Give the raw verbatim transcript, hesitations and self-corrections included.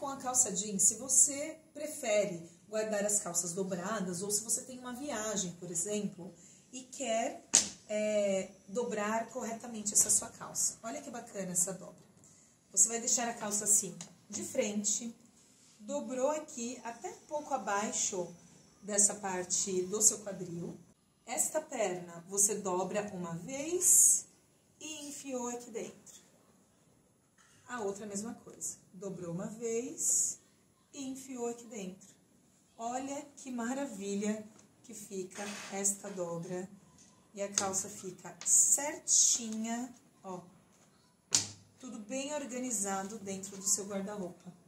com a calça jeans, se você prefere guardar as calças dobradas ou se você tem uma viagem, por exemplo, e quer é, dobrar corretamente essa sua calça. Olha que bacana essa dobra. Você vai deixar a calça assim, de frente, dobrou aqui até um pouco abaixo dessa parte do seu quadril. Esta perna você dobra uma vez e enfiou aqui dentro. A outra a mesma coisa. Dobrou uma vez e enfiou aqui dentro. Olha que maravilha que fica esta dobra. E a calça fica certinha, ó. Tudo bem organizado dentro do seu guarda-roupa.